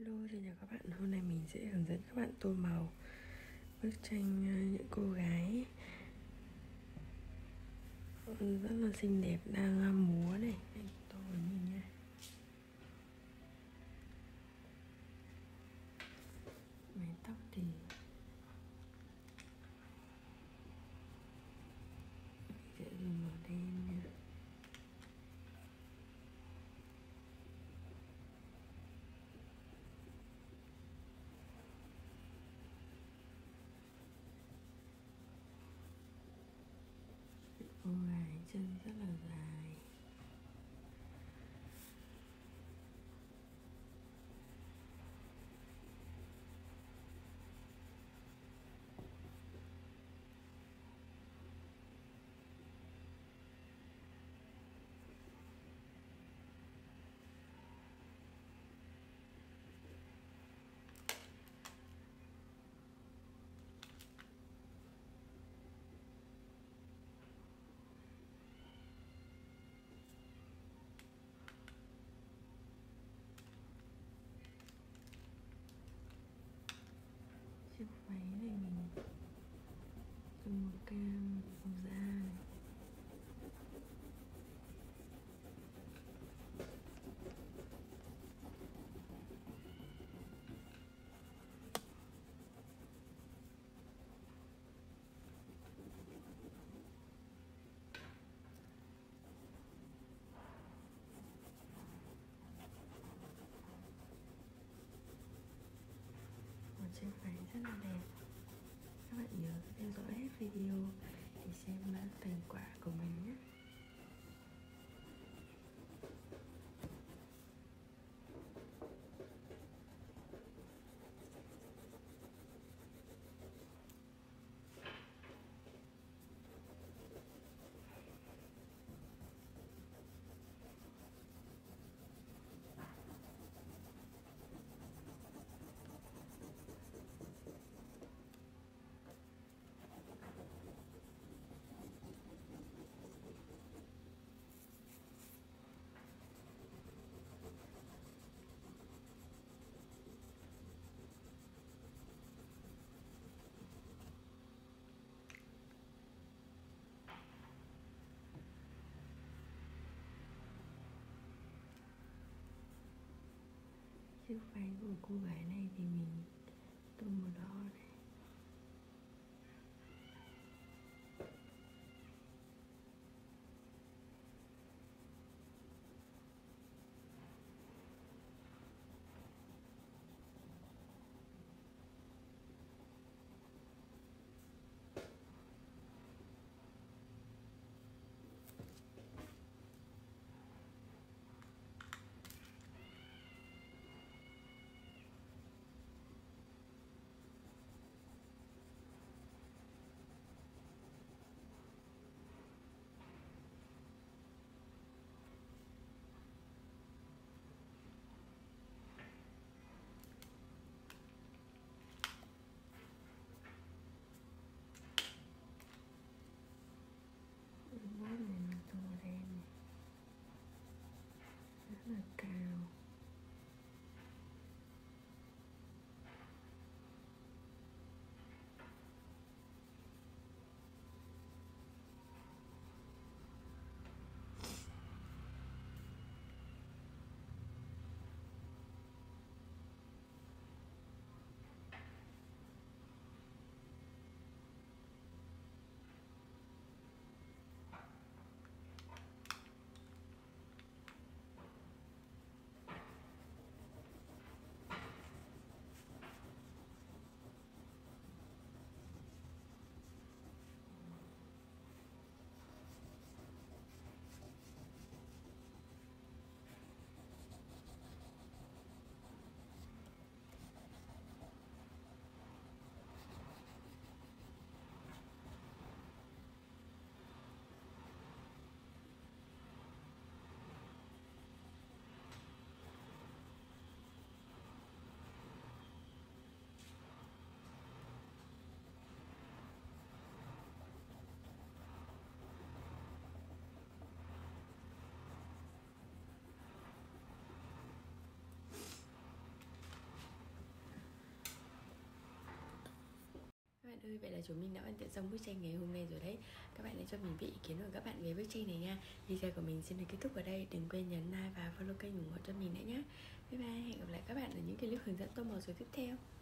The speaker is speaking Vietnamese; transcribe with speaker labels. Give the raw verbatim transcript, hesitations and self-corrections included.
Speaker 1: Hello, xin chào các bạn. Hôm nay mình sẽ hướng dẫn các bạn tô màu bức tranh ờ, những cô gái rất là xinh đẹp đang ờ, múa này. Anh tô với mình nha. Mái tóc thì sẽ dùng màu đen nha. Cô gái chân rất là dài. Chiếc váy này mình dùng màu cam, màu da này. Một chiếc váy rất là đẹp. Các bạn nhớ theo dõi hết video để xem thành quả của mình nhé. Chiếc váy của cô gái này thì mình tô màu đỏ này. ơi, vậy là chúng mình đã hoàn thiện xong bức tranh ngày hôm nay rồi đấy. Các bạn hãy cho mình biết ý kiến của các bạn về bức tranh này nha. Video của mình xin được kết thúc ở đây. Đừng quên nhấn like và follow kênh ủng hộ cho mình nữa nhé. Bye bye, hẹn gặp lại các bạn ở những clip hướng dẫn tô màu rồi tiếp theo.